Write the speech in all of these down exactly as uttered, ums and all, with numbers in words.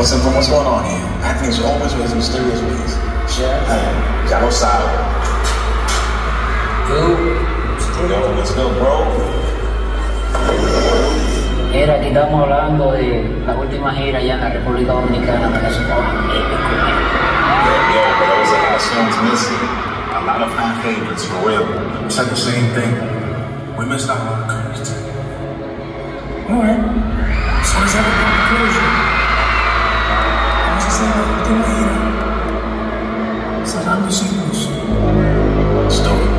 What's up, what's going on here? Acting is always with mysterious ways. Yeah. Hey, ya lo sabe. Yo, Yo, let's go, bro. Era que estamos hablando de la última gira allá en la República Dominicana, que eso estaba épico. Yeah, yo, but there was a lot of songs missing. A lot of fan favorites, for real. We said the same thing. We missed out on Curtis. Alright. So let's have a conclusion. Vamos a hacer la última gira. Cerrando ciclos. Let's do it.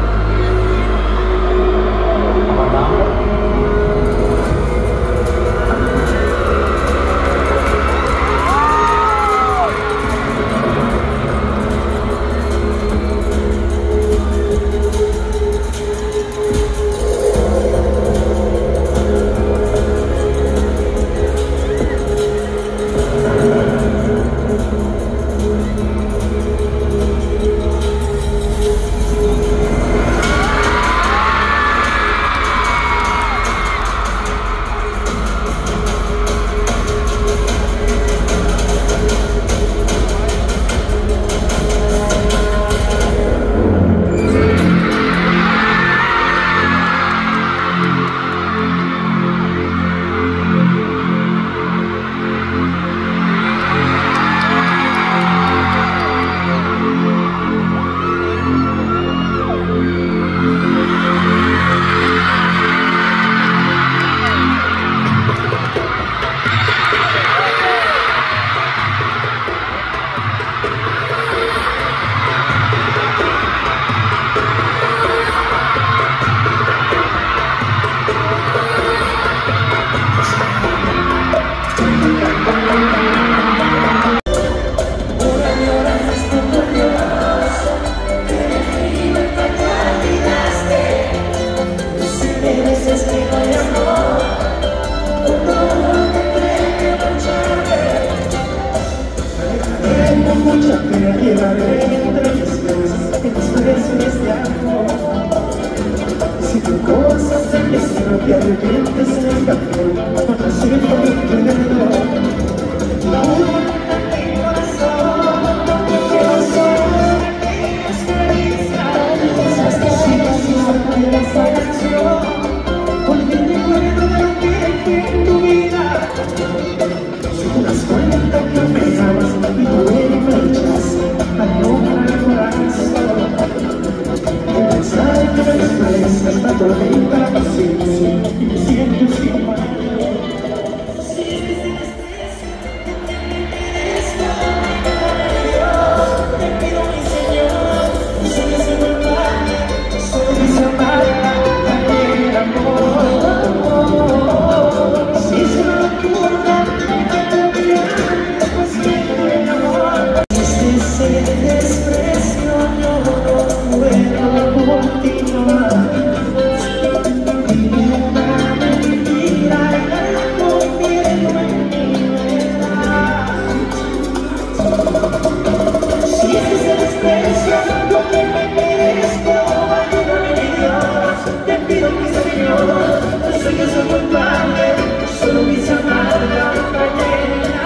Si tu cosa se no te arrepientes en el camino, no siento mi querido. La única de mi corazón, que no soy experiencia. Si no esa canción, porque recuerdo de lo que fue en tu vida. Si te das cuenta que me amas y tú eres me echas a no el corazón. Pensar que me expresas esta tormenta la paciencia y me siento sin mal. Si es que sin estrés, que te merezco, te pido mi Señor, no soy ese culpable, solo quise amarla, el amor. Si es una locura, que te olvidaré, después siempre el amor. Si este es el desprecio, yo no puedo continuar. Vive una mentira y la convierto en mi verdad. Si este es el desprecio, lo que me merezco, ayúdame mi Dios, te pido mi Señor, no soy yo soy culpable, solo quise amarla, fallé en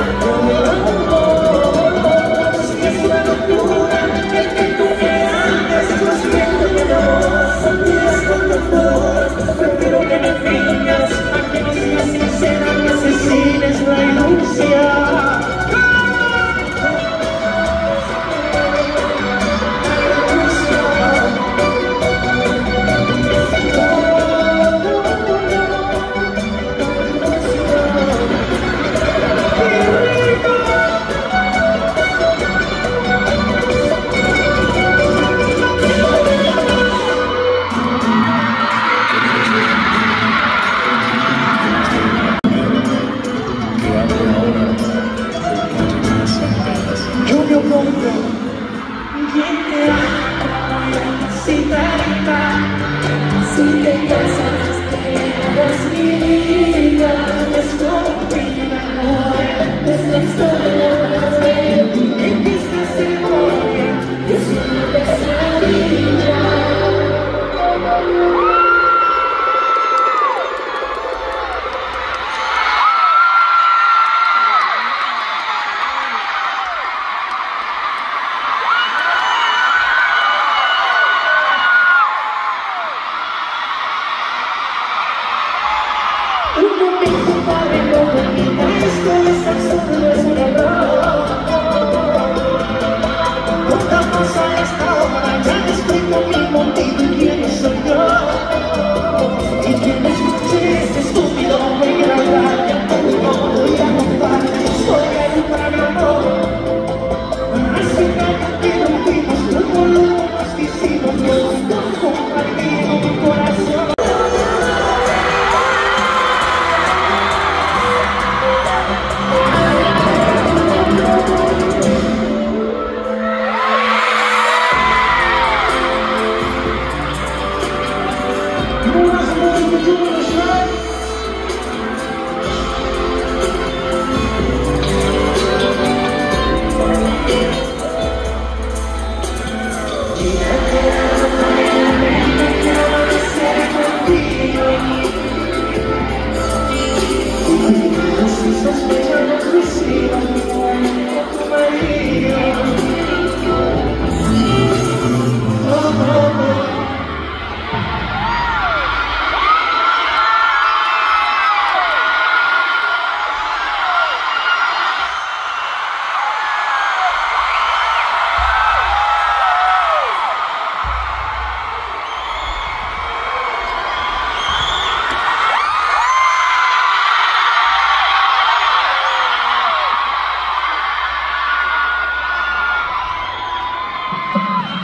amor. Si es una locura, el que tú me ames, lo siento mi amor, días con dolor, prefiero que me fingas, a que no seas sincera, me asesines la ilusión. Yo me opongo, ¿quién te ama? Si te ama, si te casas, te mi vida, es como mi amor, es la historia de ti, en que estás en hoy, es una pesadilla.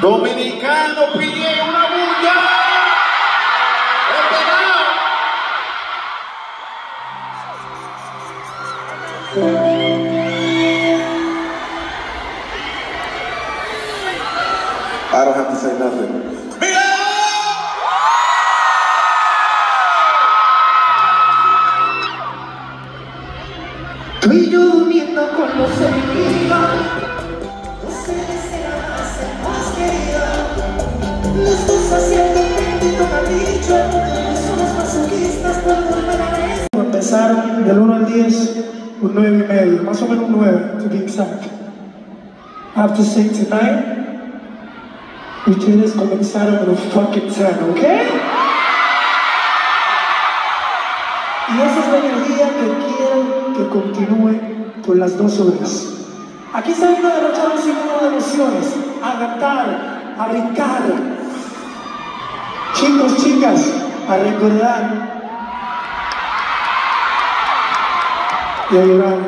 Dominicano, pide una bulla. I don't have to say nothing. Tú y yo durmiendo con los enemigos, no se desea ser más querido. Los dos haciendo bendito capricho, somos masoquistas por volver a eso. Empezaron del uno al diez, un nueve y medio, más o menos un nueve, to be exact. After six tonight, ustedes comenzaron en un fucking ten, ¿ok? Y esa es la energía que quiero que continúe por las dos horas. Aquí se vino a derrochar un sinnúmero de emociones, a cantar, a brincar. Chicos, chicas, a recordar y a llorar.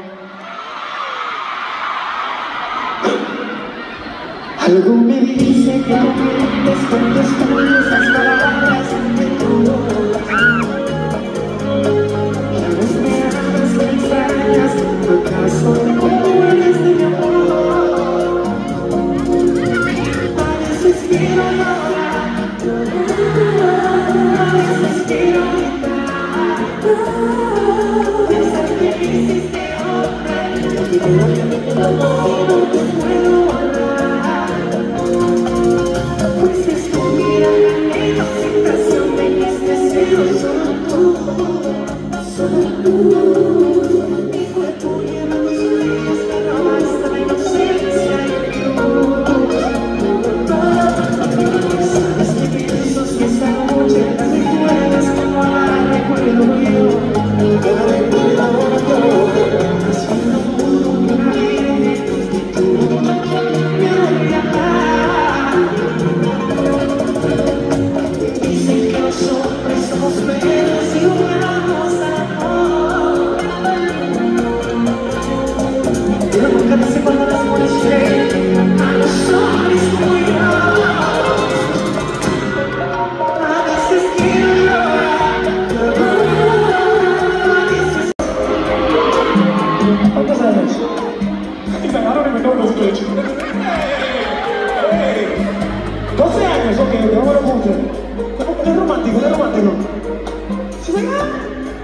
Algo me dice que no mientes con tus curiosas palabras de tu voz. Tal vez me amas, me extrañas, ¿acaso te conmueves de mi amor? A veces quiero llorar, a veces quiero gritar, pensar que me hiciste otra y que no te puedo borrar. Fuiste tu mirada, mi concentración, en este cielo, solo tú, solo tú. Mi cuerpo lleva tus huellas, me robaste la inocencia y mi luz. Sabes que pienso si esta noche la recuerdas como la recuerdo yo. Cada recuerdo ahora todo, es un mundo que nadie, y tú me olvidarás. Dicen que los hombres somos perros y jugamos al amor, pero nunca me sé cuando las moriré a los hombres como yo. A veces quiero llorar, a veces... ¿Cuántos años? I don't even know those kids. doce años, ok, de hombre mucho. Es romántico, es romántico. ¿Sí se llama?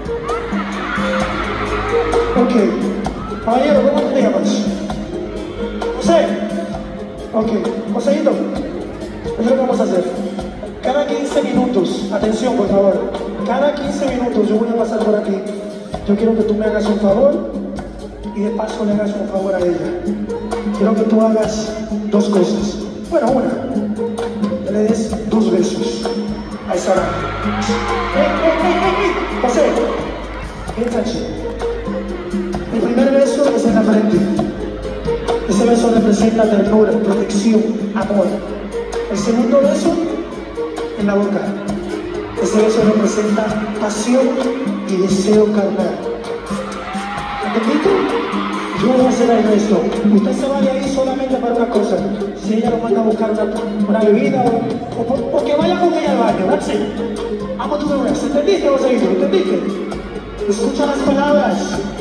Ok. Caballero, ¿cómo te llamas? José. Ok. Joséito, eso es lo que vamos a hacer. Cada quince minutos, atención por favor, cada quince minutos yo voy a pasar por aquí. Yo quiero que tú me hagas un favor y de paso le hagas un favor a ella. Quiero que tú hagas dos cosas. Bueno, una, que le des dos besos a esa hora. ¡Eh, eh, eh, eh, eh! José, piensa así. El primer beso es en la frente. Ese beso representa ternura, protección, amor. El segundo beso en la boca. Ese beso representa pasión y deseo carnal. ¿Entendiste? Yo voy a hacer el resto. Usted se vaya ahí solamente para una cosa. Si ella lo manda a buscar una, una bebida o, o, o que vaya con ella al baño. That's it. Vamos a tu bebé. ¿Entendiste, Joséito? ¿Entendiste? Escucha las palabras.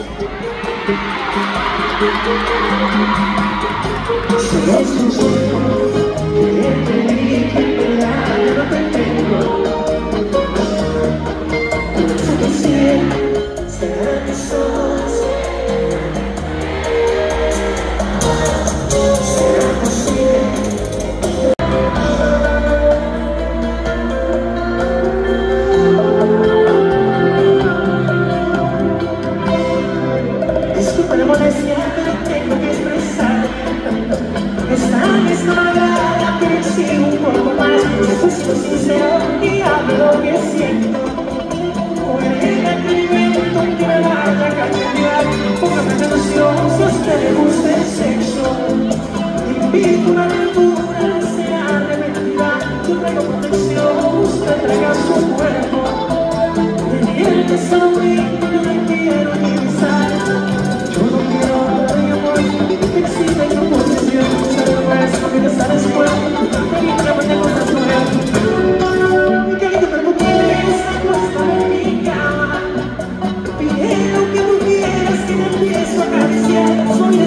Se ves tus ojos, que te vi, que en verdad yo no te tengo. Tú que sé, serán mis ojos. ¿Será posible? Disculpa la molestia, pero tengo que expresar. Esta es malvada, pero exijo un poco más. Soy sincero y hablo lo que siento. Puede que el alimento que me vaya a cambiar. Póngame atención si a usted le gusta el sexo. Invito una aventura, sea arrepentida. Yo traigo protección, usted traiga su cuerpo. Diviértese a mí, yo le quiero utilizar. Yo no quiero hablar de amor, que existe en tu posición. Pero es lo que te sabes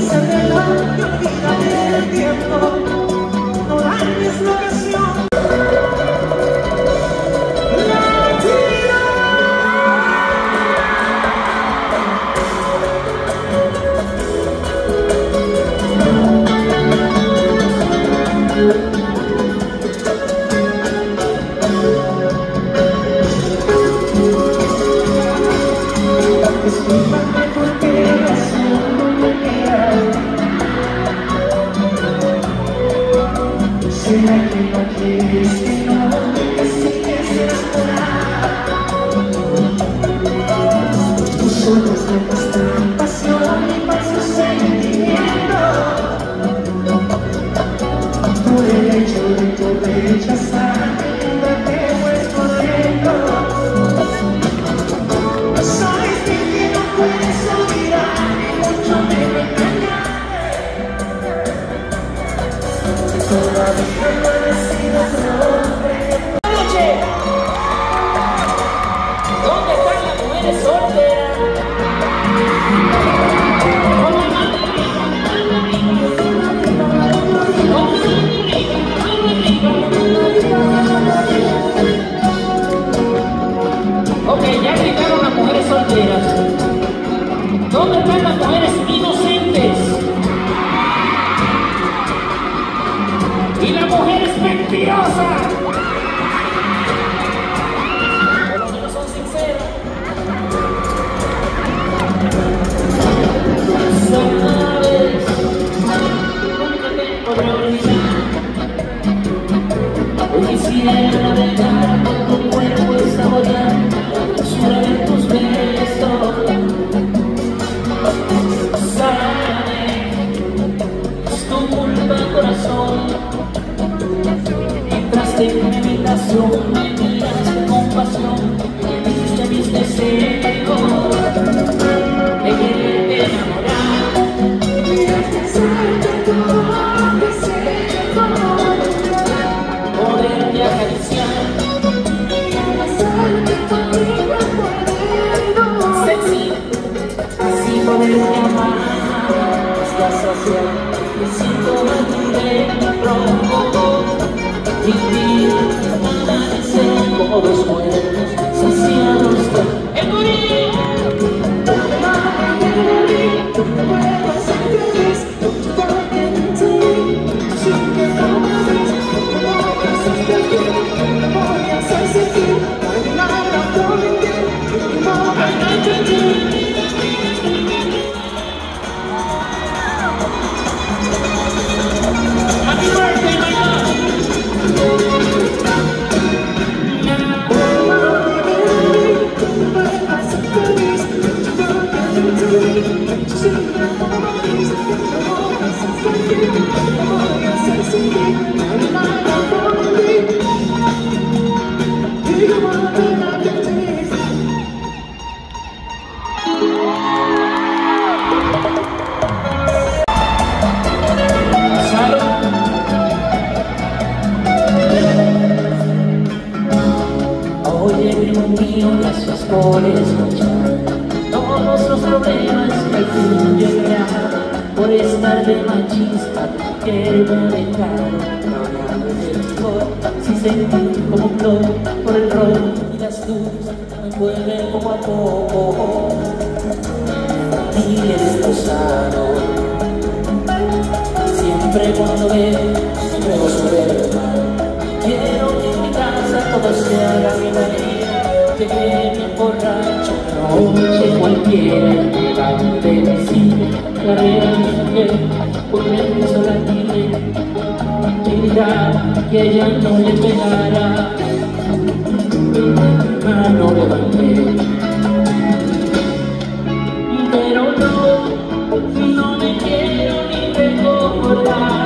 se adelante, olvídate del tiempo. No dañes la ocasión. Discúlpame porque haciendo mi día. ¿Será que no quieres que no te sigues enamorada? Tus ojos me muestran pasión y falso sentimiento. Por el hecho de tu rechazarme, te pues por dentro. Sabes que no puedes olvidar, ni mucho menos engañarme. Todavía no he sido hombre. Noche. ¿Dónde están las mujeres solteras? Ok, ya llegaron las mujeres solteras. ¿Dónde están las mujeres inocentes? Y la mujer es mentirosa. Por lo menos son sinceras. Sabes, nunca te podré olvidar. Hoy quisiera navegar por tu cuerpo y saborear la dulzura de tus besos. Sabes, es tu culpa, corazón. Entraste en mi habitación, me miraste con pasión, me diste mis deseos de quererte enamorar. Poderte acariciar, sexy, así poderte amar hasta saciar. Me siento aquí dentro, vivir, amanecer como dos muertos saciados de el morir. Happy birthday, my love. Oye, primo mío, gracias por escuchar todos los problemas que al fin llegarán. Por estar de machista, quererme dejar rodeado de licor, sin sentir como un globo por el rol y las luces me envuelven poco a poco. Y eres destrozado, siempre cuando veo luego sobre mal. Quiero que en mi casa todo se haga a mi manera, que me emborracho noche cualquiera, levante mi cine, carrera mi mujer, por el sola libre, y dirá que ella no le pegara, mano levanté, pero no, no me quiero ni recordar.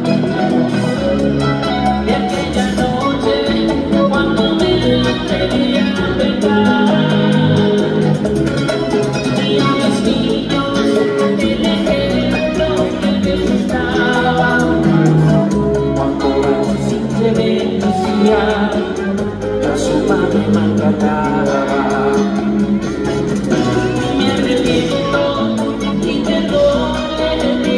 A su madre maltratada. Me arrepiento y te doy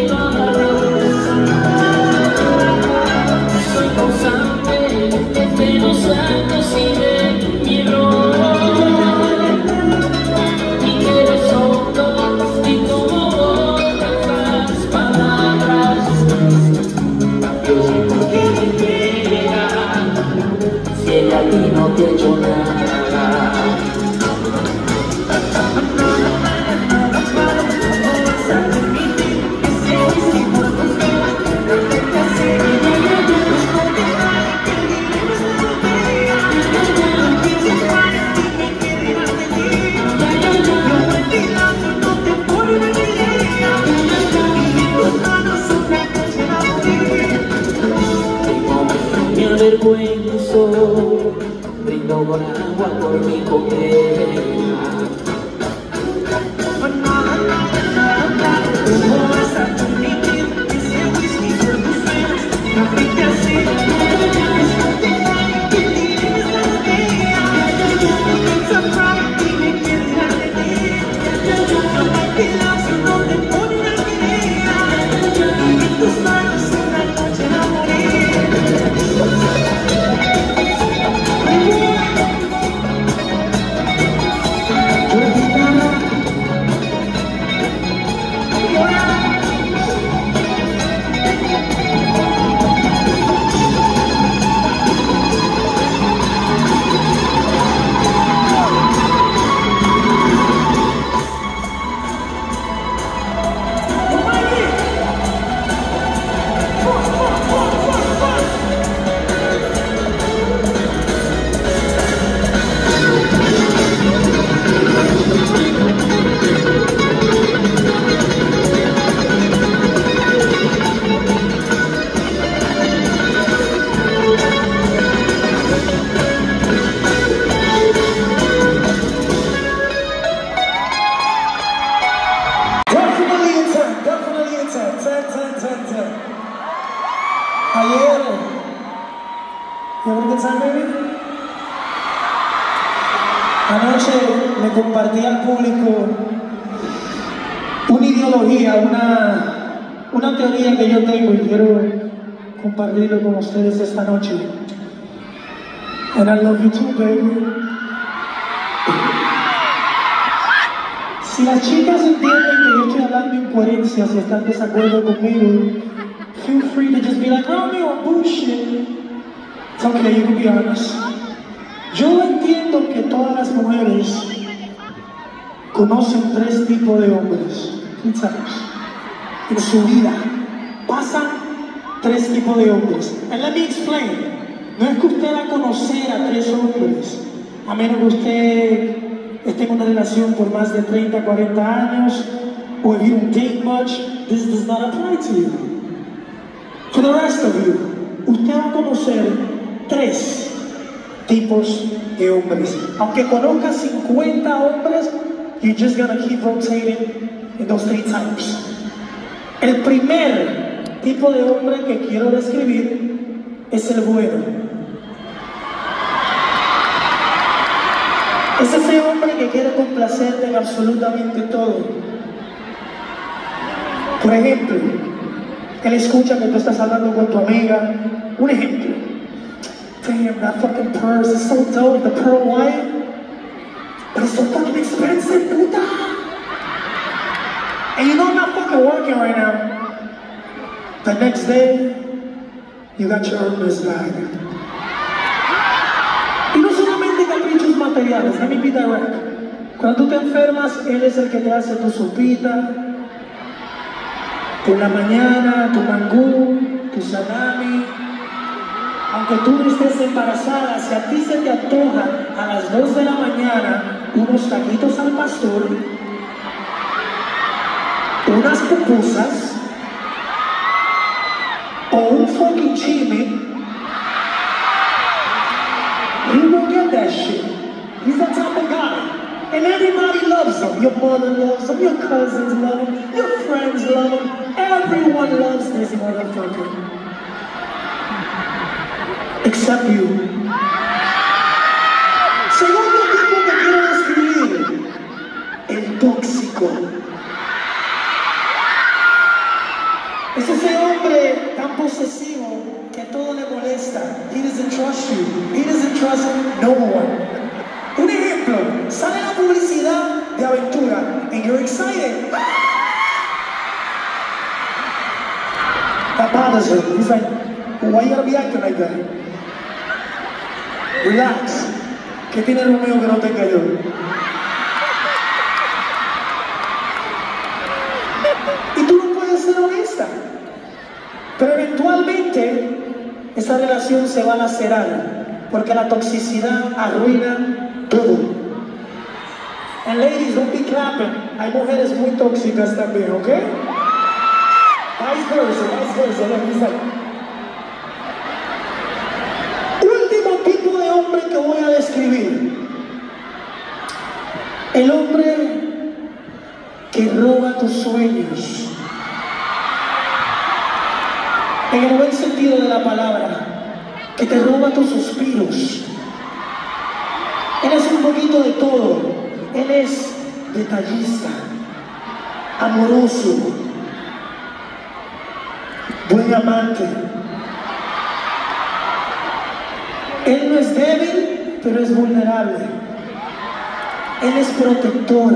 avergüenzo, brindo con agua por mi condena. Ayer, you having a good time, baby? Anoche le compartí al público una ideología, una, una teoría que yo tengo y quiero compartirlo con ustedes esta noche. And I love you too, baby. Si las chicas entienden que yo estoy hablando incoherencias y están de desacuerdo conmigo, feel free to just be like, Romeo, bullshit. It's okay, you can be honest. Yo entiendo que todas las mujeres conocen tres tipos de hombres. En su vida pasan tres tipos de hombres. And let me explain. No es que usted va a conocer a tres hombres, a menos que usted esté en una relación por más de treinta, cuarenta años, or if you don't date much, this does not apply to you. For the rest of you, usted va a conocer tres tipos de hombres. Aunque conozca cincuenta hombres, you're just gonna keep rotating in those three types. El primer tipo de hombre que quiero describir es el bueno. Es ese hombre que quiere complacerte en absolutamente todo. Por ejemplo, él escucha que tú estás hablando con tu amiga. Un ejemplo. Damn, that fucking purse is so dope, the pearl white. But it's so fucking expensive, puta. And you know I'm not fucking working right now. The next day, you got your Hermes bag. Y no solamente caprichos materiales, let me be direct. Cuando tú te enfermas, él es el que te hace tu sopita, por la mañana, tu mangú, tu salami. Aunque tú no estés embarazada, si a ti se te antoja a las dos de la mañana unos taquitos al pastor, unas pupusas o un fucking chime, he will get that shit. He's that type of guy. And everybody loves him. Your mother loves him, your cousins love him, your friends love him. Everyone loves this motherfucker. Except you. Segundo tipo que quiero describir, el tóxico. Es ese hombre tan posesivo que todo le molesta. He doesn't trust you. He doesn't trust no one. Un ejemplo, sale la publicidad de aventura and you're excited. That bothers him. He's like, why you gotta be acting like that? Relax. ¿Qué tiene Romeo que no tenga yo? Y tú no puedes ser honesta. Pero eventualmente esa relación se va a lacerar porque la toxicidad arruina todo. And ladies, don't be clapping. Hay mujeres muy tóxicas también, ¿ok? Vice versa, vice versa. Look, he's like... voy a describir. El hombre que roba tus sueños. En el buen sentido de la palabra, que te roba tus suspiros. Él es un poquito de todo. Él es detallista, amoroso, buen amante. Él no es débil, pero es vulnerable. Él es protector.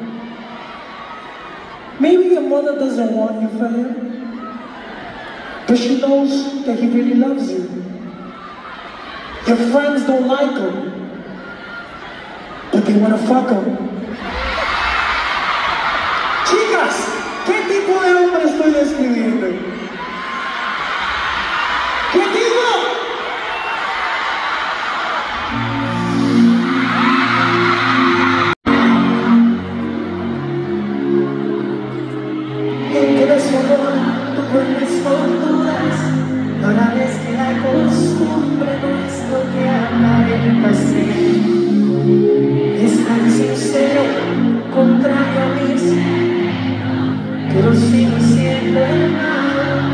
Maybe your mother doesn't want you for him, but she knows that he really loves you. Your friends don't like him, but they want to fuck him. Chicas, ¿qué tipo de hombre estoy describiendo? ¿Qué tipo? En que deshonor tú vuelves con dudas, toda vez que la costumbre no es lo que ama el paseo. Es tan sincero, contrario a mí, pero sigo siendo el mal.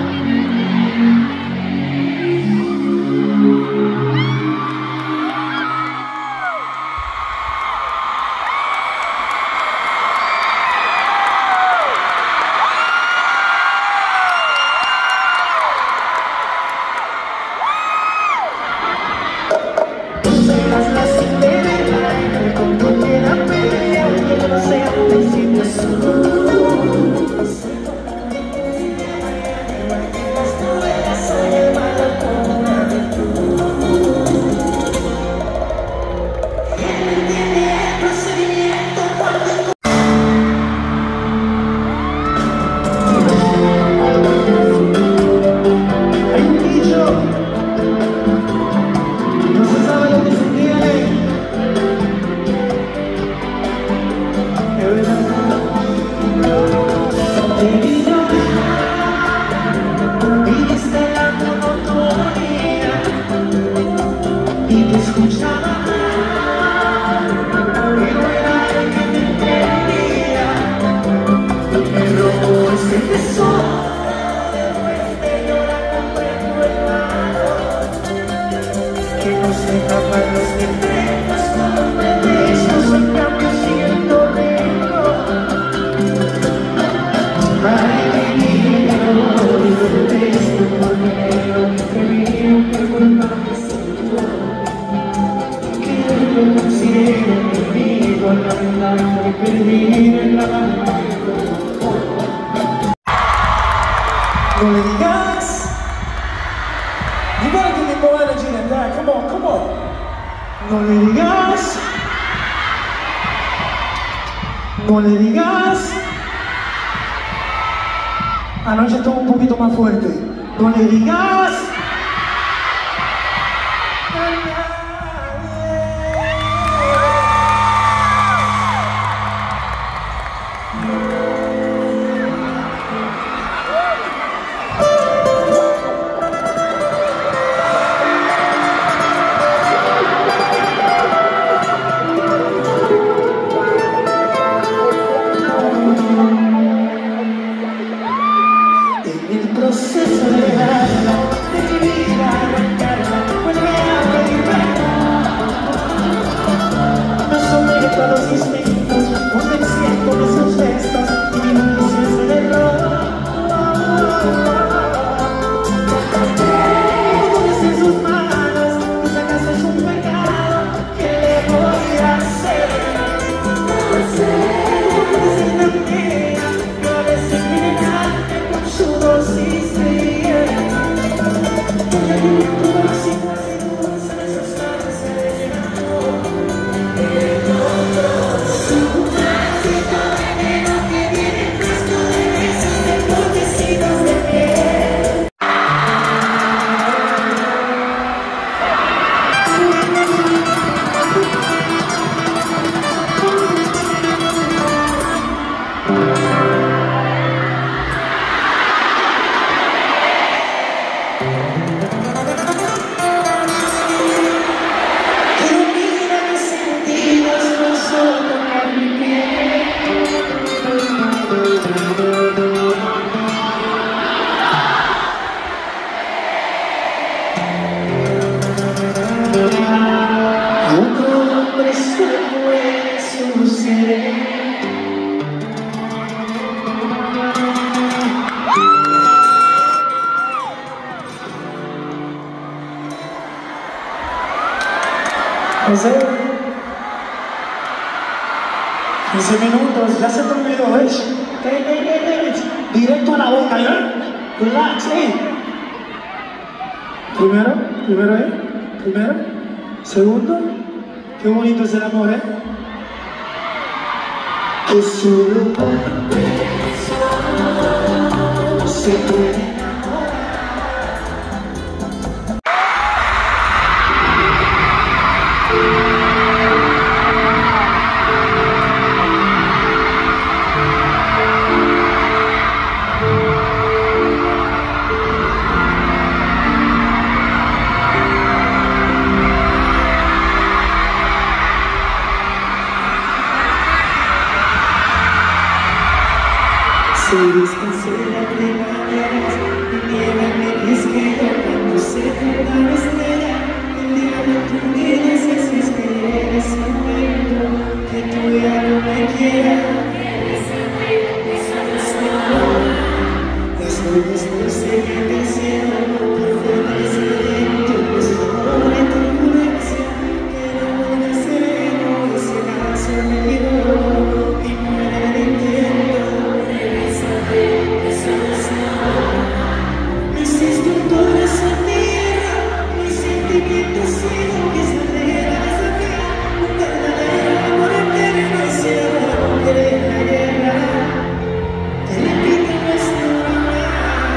No le digas. You gotta give me more energy than that. Come on, come on. No le digas. No le digas. Anoche estuvo un poquito más fuerte. No le digas. ¿En serio? quince minutos, ya se te olvidó, ¿eh? Ey, ey, ey, ey. Directo a la boca, ¿eh? Relax, ¿eh? Primero, primero, ¿eh? Primero. Segundo. Qué bonito es el amor, ¿eh? Que solo se puede. Se descansó la primavera, y nieva me desqueda cuando se forma la estrella. El diablo tú vienes y si es que eres un momento que tú ya no me quieras. Las nubes no se ven del cielo, por fuera es viento, es amor y turbulencia. Quiero un sereno y se lanza mi libro y muere el intento. Me hiciste un corazón de hierro, mis sentimientos ciegos, mis maneras de acá. Un verdadero amor eterno y cielo, romperé la guerra. Te repito nuestro amor,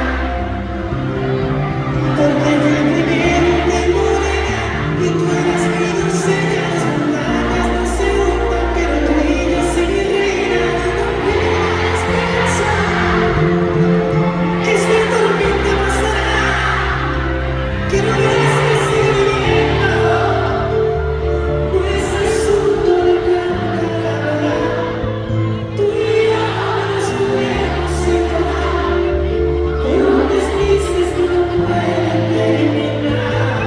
porque fue primero de morena y tú eras mi doncella. Las jornadas no se juntan, pero tú y yo sin mi reina. No puedes pensar que esta tormenta pasará, que no debes seguir viviendo. No es asunto de plata, tú y yo nos podemos separar, pero deslices que no pueden terminar.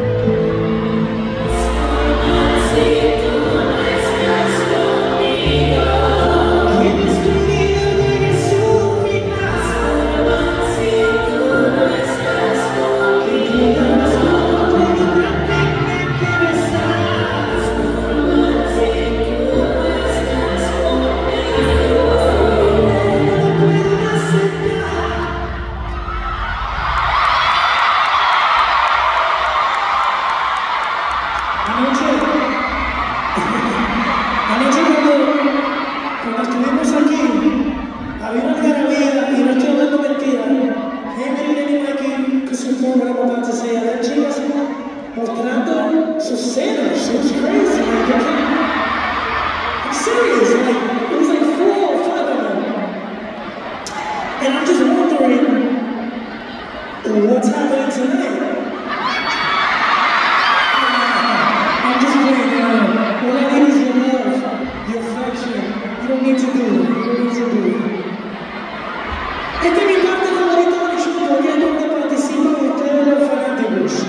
Si tú no estás conmigo, tienes tu vida de su final. Si tú no estás conmigo, no puedo tener que besar. Si tú no estás conmigo, no puedo aceptar. Anoche, anoche cuando, cuando estuvimos aquí, había una algarabía y no estoy hablando mentira. Henry venía aquí, que su programa about to say, había chicas mostrando sus senos. It was crazy. Like, I can't- I'm serious. Like, it was like four or five of them. And I'm just wondering what's happening tonight. I'm just playing, you know. All I need is your love, your affection. You don't need to do it. You don't need to do it. Esta es mi parte favorita del show porque es donde participan ustedes los fanáticos.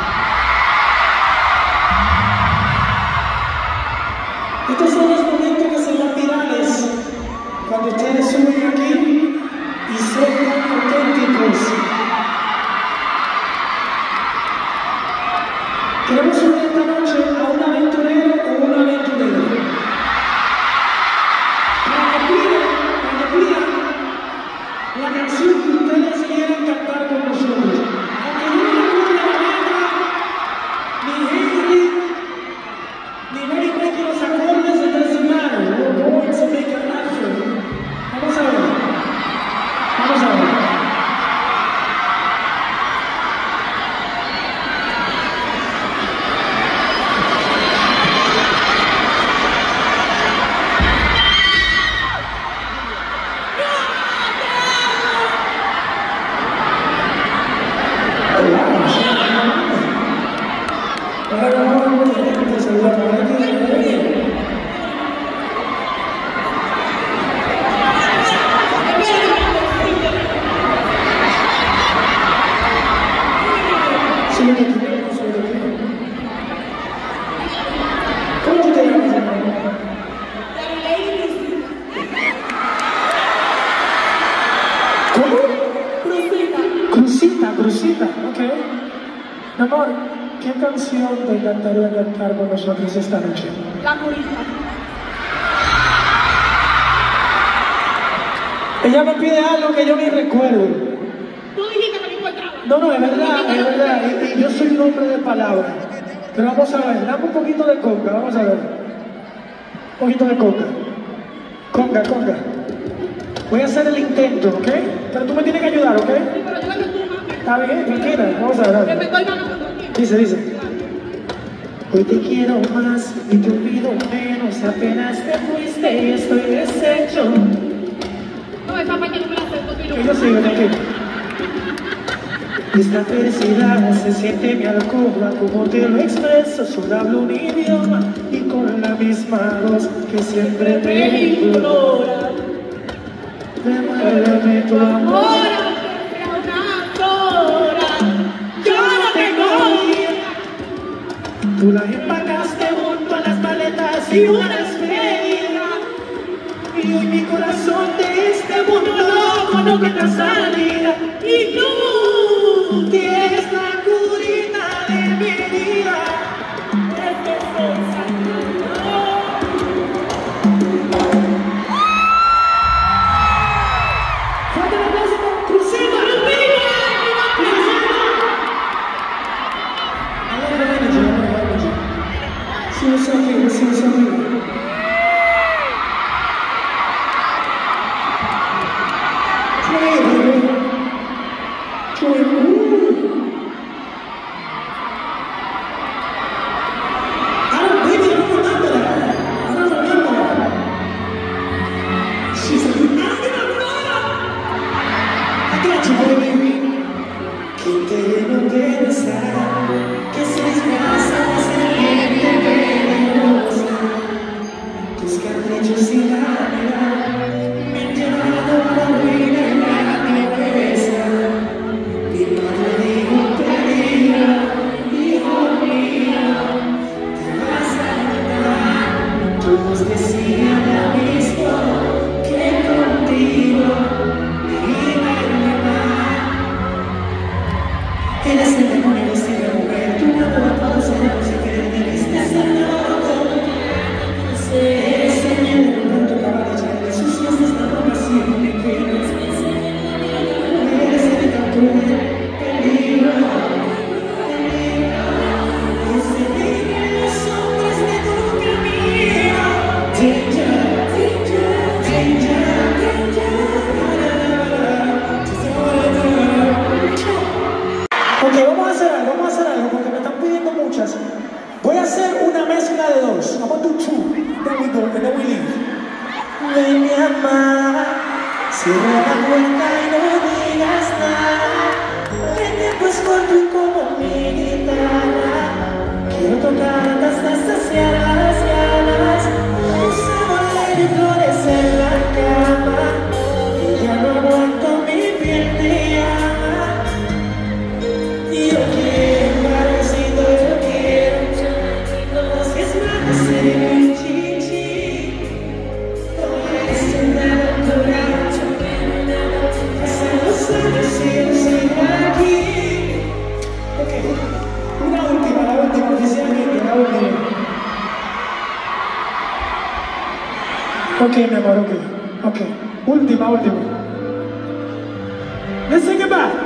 Estos son los momentos que se van virales cuando ustedes suben aquí y son tan auténticos. Queremos subir esta noche a un aventurero o una aventurera. Para que pidan, para que pidan la canción que ustedes quieran cantar con nosotros. Aunque no me acuerdo la letra, ni Henry, ni Mary Becky los acordes de Trasimano. We're going to make an effort. Vamos a ver. Vamos a ver. ¿Cómo tú te llamas, hermano? ¿Cómo? Crucita. Crucita, Crucita, ok. Mi amor, ¿qué canción te encantaría cantar con nosotros esta noche? La Curita. Ella me pide algo que yo ni recuerdo. Tú dijiste que no encontraba. No, no, es verdad, es verdad. Y, y yo soy un hombre de palabras. Pero vamos a ver, dame un poquito de conga, vamos a ver. Un poquito de conga. Conga, conga. Voy a hacer el intento, ¿ok? Pero tú me tienes que ayudar, ¿ok? Sí, pero yo me tú, mami. Está bien, tranquila, vamos a ver. Que me estoy ganando contigo. Dice, dice. Hoy te quiero más y te olvido menos. Apenas te fuiste y estoy deshecho. No, esa parte no me la acepto, Que yo sigo, tranquilo. Esta felicidad se siente en mi alcoba, como te lo expreso, solo hablo un idioma y con la misma voz que siempre me implora. Devuélveme tu amor. Ahora, aunque sea unas horas, yo no tengo vida. Tú la empacaste junto a las maletas y una despedida. Y hoy mi corazón de este mundo loco no encuentra salida. Y tú tienes la curita de mi vida. Es que estoy sangrando. Fuerte el aplauso con Crucito. Sí, es amigo, sí, es amigo. Voy a hacer una mezcla de dos. I'm gonna do two. Then we go, and then we leave. Ven mi amada, cierra la puerta y no digas nada. El tiempo es corto y como mi guitarra quiero tocarte hasta saciar las ganas. Puse moler y flores en la cama y ya no aguanto, mi piel te llama. Y yo quiero un barrecito, yo quiero dos es más de chichi. Todo es una locura. Pasan los años y yo sigo aquí. Ok, una última, la última, oficialmente, la última. Ok, mi amor, ok, ok. Última, última. Let's sing it back.